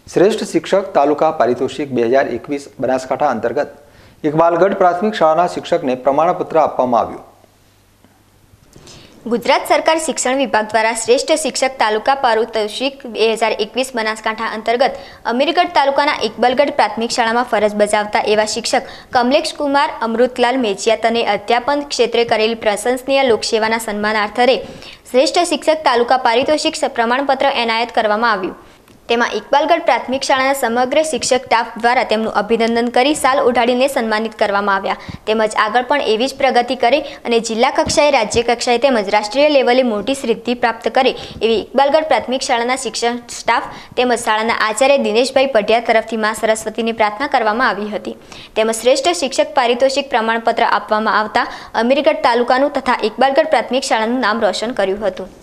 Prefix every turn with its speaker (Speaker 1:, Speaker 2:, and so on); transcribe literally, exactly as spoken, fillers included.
Speaker 1: શ્રેષ્ઠ શિક્ષક તાલુકા પારિતોષિક બે હજાર એકવીસ બનાસકાંઠા અંતર્ગત ઇકબાલગઢ પ્રાથમિક શાળાના શિક્ષકને પ્રમાણપત્ર આપવામાં આવ્યું।
Speaker 2: ગુજરાત સરકાર શિક્ષણ વિભાગ દ્વારા શ્રેષ્ઠ શિક્ષક તાલુકા પારિતોષિક બે હજાર એકવીસ બનાસકાંઠા અંતર્ગત અમીરગઢ તાલુકાના ઇકબાલગઢ પ્રાથમિક શાળામાં ફરજ બજાવતા એવા શિક્ષક કમલેશ કુમાર અમૃતલાલ મેજિયાતને અધ્યાપન ક્ષેત્રે કરેલી પ્રશંસનીય લોકસેવાના સન્માનાર્થે શ્રેષ્ઠ શિક્ષક તાલુકા પારિતોષિક પ્રમાણપત્ર એનાયત કરવામાં આવ્યું। તેમાં ઇકબાલગઢ પ્રાથમિક શાળાના સમગ્ર શિક્ષક સ્ટાફ દ્વારા તેમનું અભિનંદન કરી શાલ ઓઢાડીને સન્માનિત કરવામાં આવ્યા। તેમજ આગળ પણ એવી જ પ્રગતિ કરે અને જિલ્લા કક્ષાએ, રાજ્ય કક્ષાએ તેમજ રાષ્ટ્રીય લેવલે મોટી સિદ્ધિ પ્રાપ્ત કરે એવી ઇકબાલગઢ પ્રાથમિક શાળાના શિક્ષણ સ્ટાફ તેમજ શાળાના આચાર્ય દિનેશભાઈ પઢિયાર તરફથી મા સરસ્વતીની પ્રાર્થના કરવામાં આવી હતી। તેમજ શ્રેષ્ઠ શિક્ષક પારિતોષિક પ્રમાણપત્ર આપવામાં આવતા અમીરગઢ તાલુકાનું તથા ઇકબાલગઢ પ્રાથમિક શાળાનું નામ રોશન કર્યું હતું।